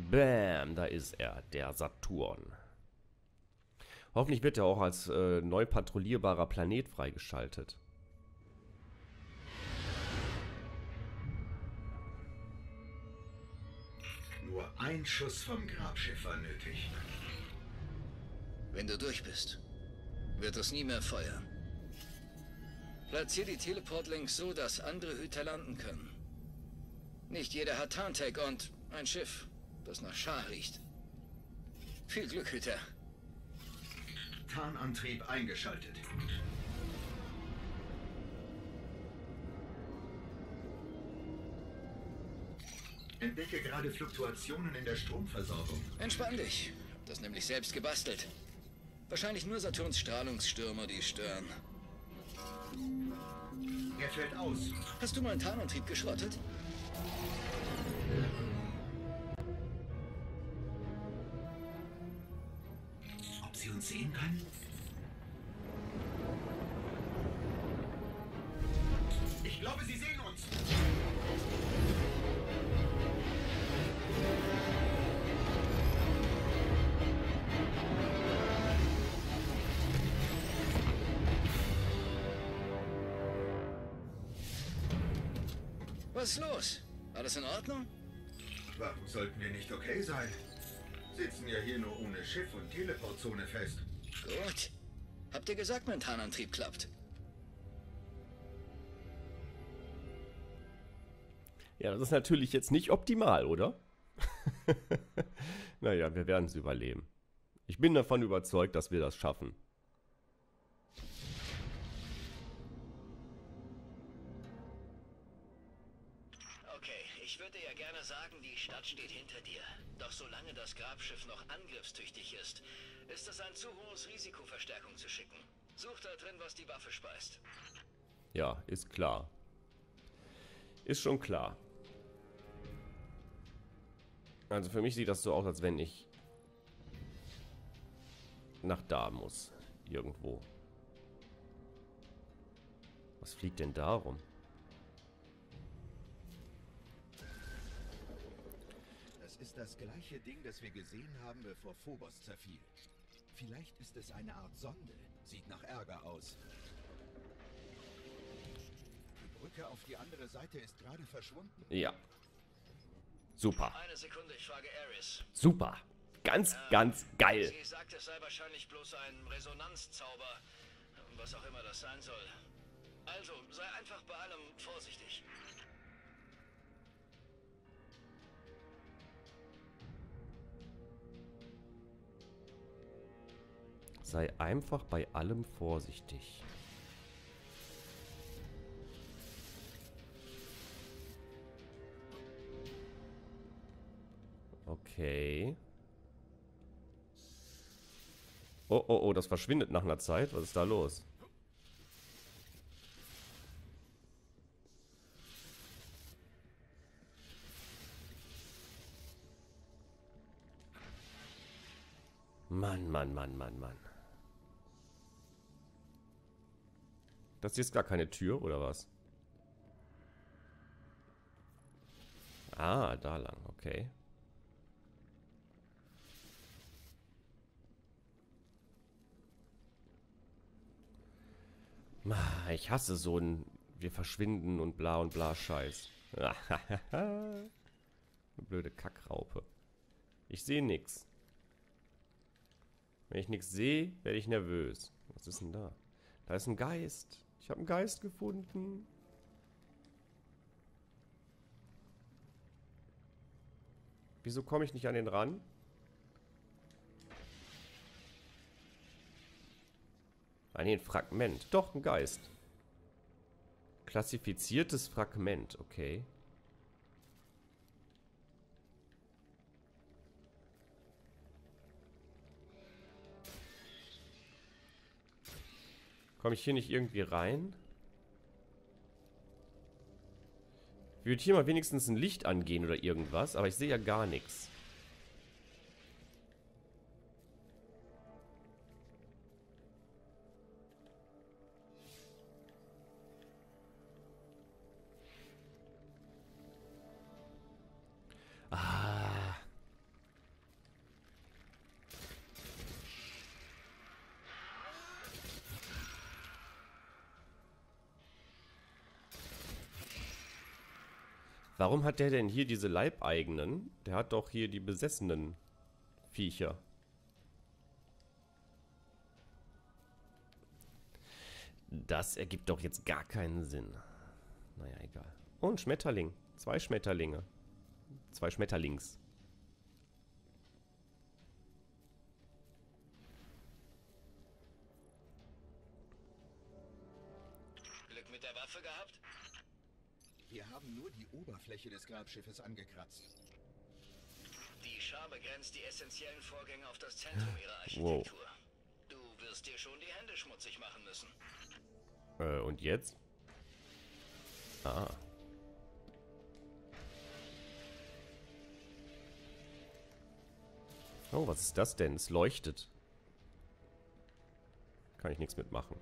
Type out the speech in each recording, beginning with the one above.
Bam, da ist er, der Saturn. Hoffentlich wird er auch als neu patrouillierbarer Planet freigeschaltet. Nur ein Schuss vom Grabschiff war nötig. Wenn du durch bist, wird es nie mehr feuern. Platzier die Teleportlinks so, dass andere Hüter landen können. Nicht jeder hat Tarntech und ein Schiff, das nach Schar riecht. Viel Glück, Hüter. Tarnantrieb eingeschaltet. Entdecke gerade Fluktuationen in der Stromversorgung. Entspann dich. Hab das nämlich selbst gebastelt. Wahrscheinlich nur Saturns Strahlungsstürmer, die stören. Er fällt aus. Hast du meinen Tarnantrieb geschrottet? Ob sie uns sehen können? Ich glaube, sie sehen uns. Was ist los? Alles in Ordnung? Warum sollten wir nicht okay sein? Sitzen ja hier nur ohne Schiff und Teleportzone fest. Gut. Habt ihr gesagt, mein Tarnantrieb klappt? Ja, das ist natürlich jetzt nicht optimal, oder? Naja, wir werden es überleben. Ich bin davon überzeugt, dass wir das schaffen. Okay, ich würde ja gerne sagen, die Stadt steht hinter dir. Doch solange das Grabschiff noch angriffstüchtig ist, ist es ein zu hohes Risiko, Verstärkung zu schicken. Such da drin, was die Waffe speist. Ja, ist klar. Ist schon klar. Also für mich sieht das so aus, als wenn ich nach da muss. Irgendwo. Was fliegt denn da rum? Das ist das gleiche Ding, das wir gesehen haben, bevor Phobos zerfiel. Vielleicht ist es eine Art Sonde. Sieht nach Ärger aus. Die Brücke auf die andere Seite ist gerade verschwunden. Ja. Super. Eine Sekunde, ich frage Ares. Super. Ganz, ganz geil. Sie sagt, es sei wahrscheinlich bloß ein Resonanzzauber. Was auch immer das sein soll. Also, sei einfach bei allem vorsichtig. Sei einfach bei allem vorsichtig. Okay. Oh, oh, oh, das verschwindet nach einer Zeit. Was ist da los? Mann, Mann, Mann, Mann, Mann. Das hier ist gar keine Tür, oder was? Ah, da lang, okay. Ich hasse so ein wir verschwinden und bla Scheiß. Eine blöde Kackraupe. Ich sehe nichts. Wenn ich nichts sehe, werde ich nervös. Was ist denn da? Da ist ein Geist. Ich habe einen Geist gefunden. Wieso komme ich nicht an den ran? Ah, nee, ein Fragment. Doch, ein Geist. Klassifiziertes Fragment, okay. Komme ich hier nicht irgendwie rein? Ich würde hier mal wenigstens ein Licht angehen oder irgendwas, aber ich sehe ja gar nichts. Ah. Warum hat der denn hier diese Leibeigenen? Der hat doch hier die besessenen Viecher. Das ergibt doch jetzt gar keinen Sinn. Naja, egal. Oh, ein Schmetterling. 2 Schmetterlinge. 2 Schmetterlings. Glück mit der Waffe gehabt? Wir haben nur die Oberfläche des Grabschiffes angekratzt. Die Schar begrenzt die essentiellen Vorgänge auf das Zentrum ihrer Architektur. Du wirst dir schon die Hände schmutzig machen müssen. Und jetzt? Ah. Oh, was ist das denn? Es leuchtet. Kann ich nichts mitmachen.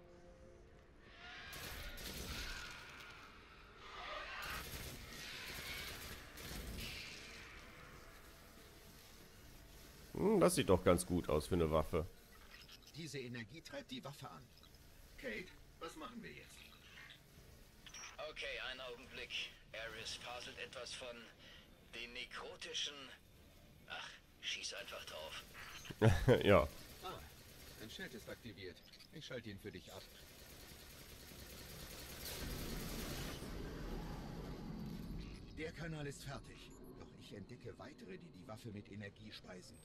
Das sieht doch ganz gut aus für eine Waffe. Diese Energie treibt die Waffe an. Kate, was machen wir jetzt? Okay, einen Augenblick. Ares faselt etwas von den nekrotischen... Ach, schieß einfach drauf. Ja. Ah, ein Schild ist aktiviert. Ich schalte ihn für dich ab. Der Kanal ist fertig. Doch ich entdecke weitere, die die Waffe mit Energie speisen.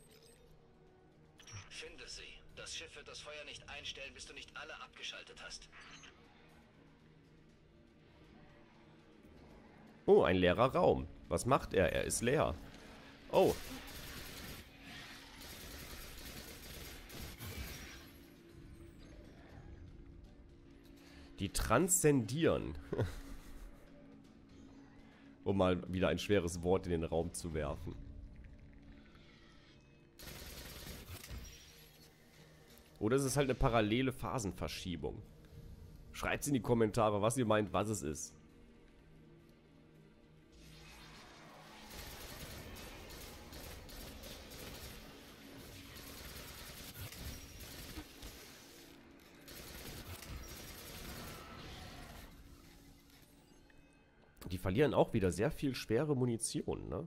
Finde sie. Das Schiff wird das Feuer nicht einstellen, bis du nicht alle abgeschaltet hast. Oh, ein leerer Raum. Was macht er? Er ist leer. Oh. Die transzendieren. Um mal wieder ein schweres Wort in den Raum zu werfen. Oder es ist halt eine parallele Phasenverschiebung. Schreibt in die Kommentare, was ihr meint, was es ist. Die verlieren auch wieder sehr viel schwere Munition, ne?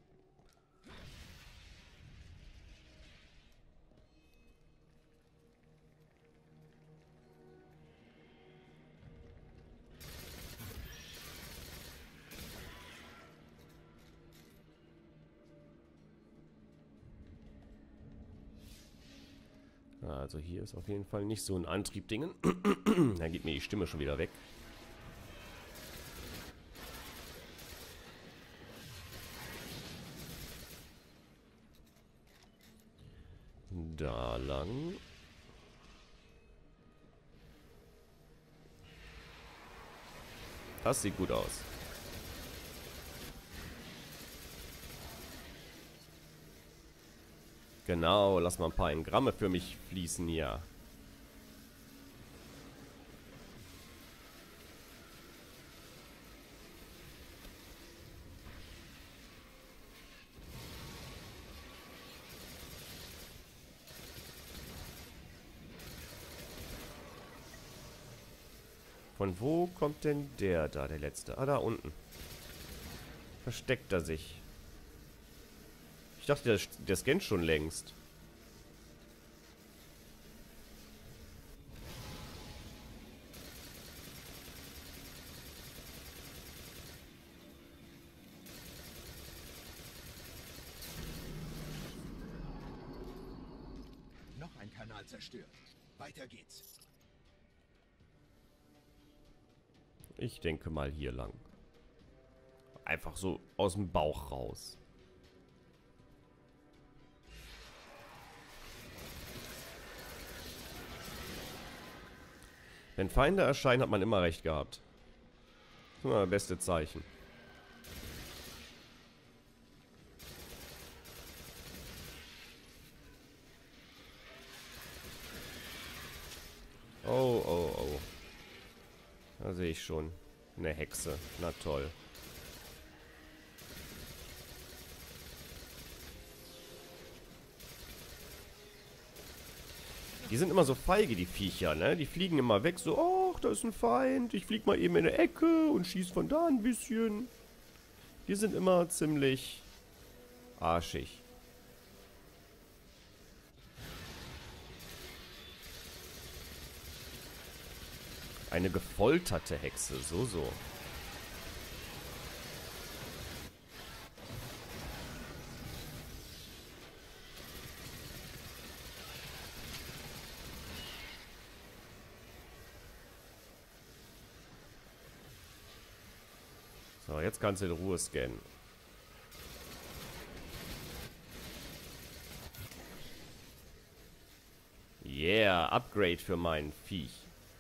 Also hier ist auf jeden Fall nicht so ein Antrieb-Dingen. Da geht mir die Stimme schon wieder weg. Da lang. Das sieht gut aus. Genau, lass mal ein paar Engramme für mich fließen hier. Von wo kommt denn der da, der letzte? Ah, da unten. Versteckt er sich. Ich dachte, der scannt schon längst. Noch ein Kanal zerstört. Weiter geht's. Ich denke mal hier lang. Einfach so aus dem Bauch raus. Wenn Feinde erscheinen, hat man immer recht gehabt. Das ist immer das beste Zeichen. Oh, oh, oh. Da sehe ich schon. Eine Hexe. Na toll. Die sind immer so feige, die Viecher, ne? Die fliegen immer weg, so, ach, da ist ein Feind. Ich flieg mal eben in eine Ecke und schieß von da ein bisschen. Die sind immer ziemlich arschig. Eine gefolterte Hexe, so. So, jetzt kannst du in Ruhe scannen. Yeah, Upgrade für mein Viech.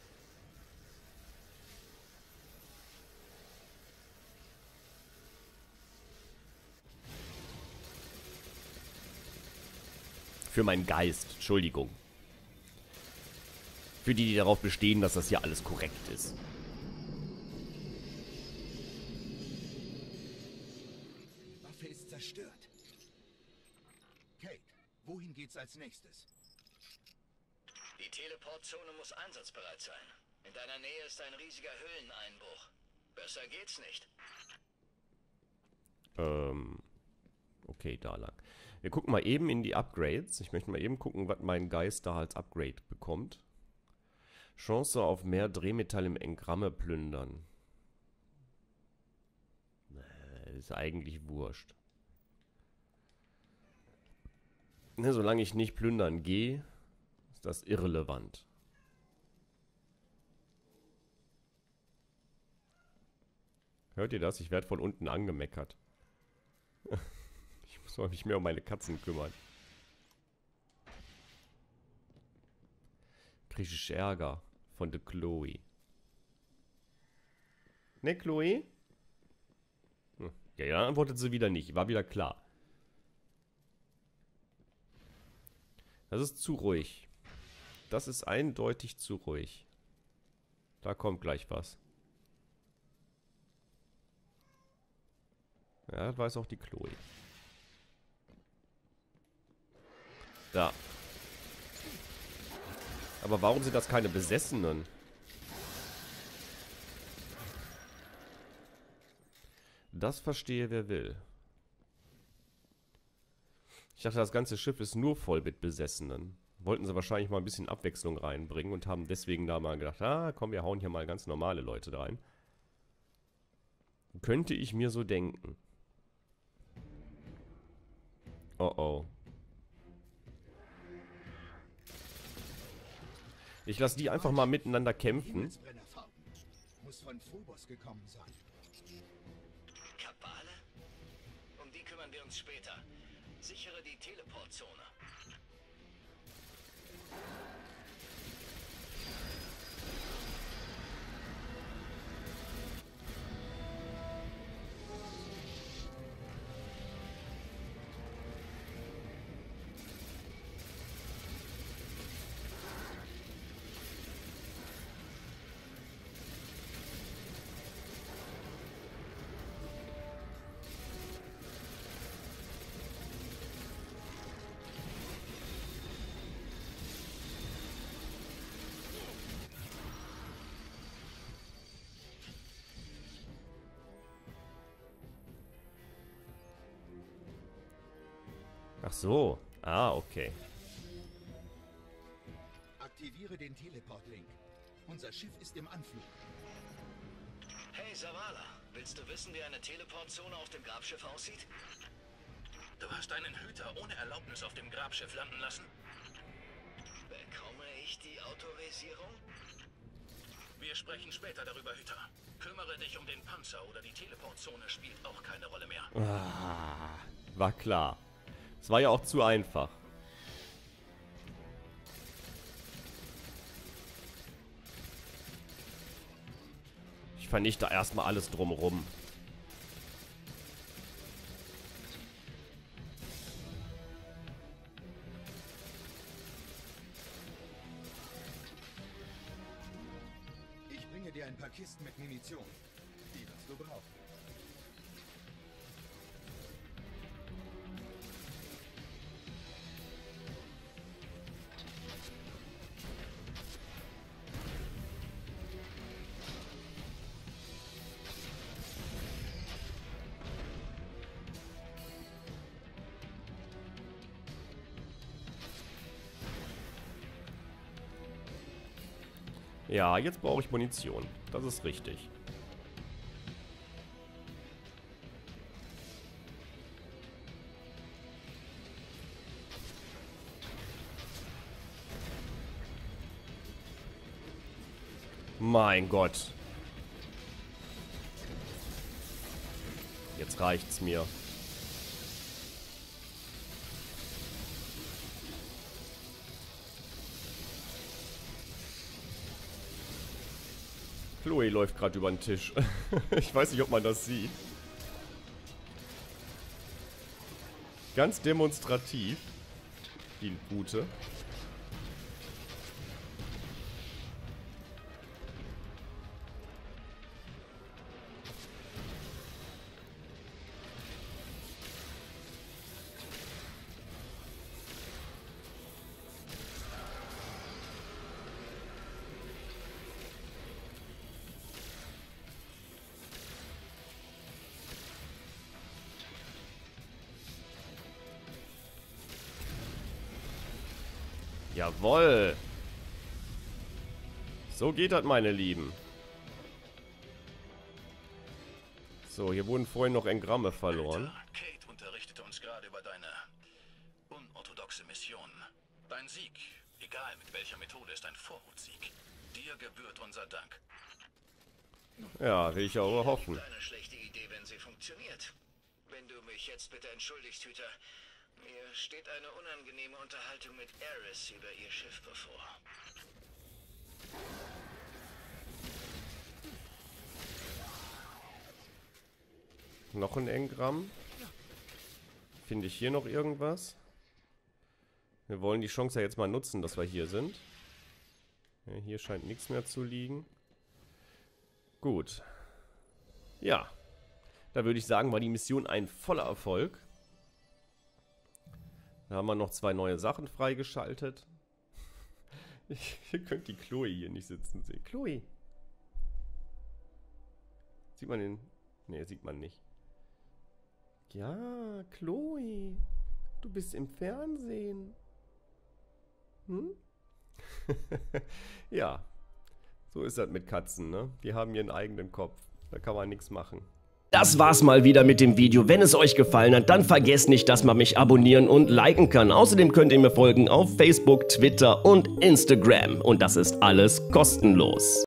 Für meinen Geist, Entschuldigung. Für die, die darauf bestehen, dass das hier alles korrekt ist. Die Waffe ist zerstört. Kate, wohin geht's als nächstes? Die Teleportzone muss einsatzbereit sein. In deiner Nähe ist ein riesiger Höhleneinbruch. Besser geht's nicht. Okay, da lang. Wir gucken mal eben in die Upgrades. Ich möchte mal eben gucken, was mein Geist da als Upgrade bekommt. Chance auf mehr Drehmetall im Engramme plündern. Ist eigentlich wurscht. Ne, solange ich nicht plündern gehe, ist das irrelevant. Hört ihr das? Ich werde von unten angemeckert. Ich muss mich mehr um meine Katzen kümmern. Krieg ich Ärger von der Chloe. Ne, Chloe? Ja, dann antwortet sie wieder nicht. War wieder klar. Das ist zu ruhig. Das ist eindeutig zu ruhig. Da kommt gleich was. Ja, das weiß auch die Chloe. Da. Aber warum sind das keine Besessenen? Das verstehe wer will. Ich dachte, das ganze Schiff ist nur voll mit Besessenen. Wollten sie wahrscheinlich mal ein bisschen Abwechslung reinbringen und haben deswegen da mal gedacht, ah, komm, wir hauen hier mal ganz normale Leute rein. Könnte ich mir so denken. Oh oh. Ich lasse die einfach mal miteinander kämpfen. Himmelsbrennerfarben. Muss von Phobos gekommen sein. Kabale? Um die kümmern wir uns später. Sichere die Teleportzone. Ach so. Ah, okay. Aktiviere den Teleport-Link. Unser Schiff ist im Anflug. Hey Zavala, willst du wissen, wie eine Teleportzone auf dem Grabschiff aussieht? Du hast einen Hüter ohne Erlaubnis auf dem Grabschiff landen lassen? Bekomme ich die Autorisierung? Wir sprechen später darüber, Hüter. Kümmere dich um den Panzer oder die Teleportzone spielt auch keine Rolle mehr. Ah, war klar. Es war ja auch zu einfach. Ich vernichte erstmal alles drumherum. Ich bringe dir ein paar Kisten mit Munition. Die wirst du brauchen. Ja, jetzt brauche ich Munition. Das ist richtig. Mein Gott. Jetzt reicht's mir. Chloe läuft gerade über den Tisch. Ich weiß nicht, ob man das sieht. Ganz demonstrativ. Die Gute. Jawohl. So geht das, meine Lieben. So, hier wurden vorhin noch Engramme verloren. Kate unterrichtete uns gerade über deine unorthodoxe Mission. Dein Sieg, egal mit welcher Methode, ist ein Vorhutsieg. Dir gebührt unser Dank. Ja, will ich auch hoffen. Eine schlechte Idee, wenn sie funktioniert. Wenn du mich jetzt bitte entschuldigst, Hüter. Mir steht eine unangenehme Unterhaltung mit Eris über ihr Schiff bevor. Noch ein Engramm. Finde ich hier noch irgendwas? Wir wollen die Chance ja jetzt mal nutzen, dass wir hier sind. Ja, hier scheint nichts mehr zu liegen. Gut. Ja. Da würde ich sagen, war die Mission ein voller Erfolg. Da haben wir noch 2 neue Sachen freigeschaltet. Ihr könnt die Chloe hier nicht sitzen sehen. Chloe! Sieht man den? Ne, sieht man nicht. Ja, Chloe. Du bist im Fernsehen. Hm? Ja. So ist das mit Katzen, ne? Die haben ihren eigenen Kopf. Da kann man nichts machen. Das war's mal wieder mit dem Video. Wenn es euch gefallen hat, dann vergesst nicht, dass man mich abonnieren und liken kann. Außerdem könnt ihr mir folgen auf Facebook, Twitter und Instagram. Und das ist alles kostenlos.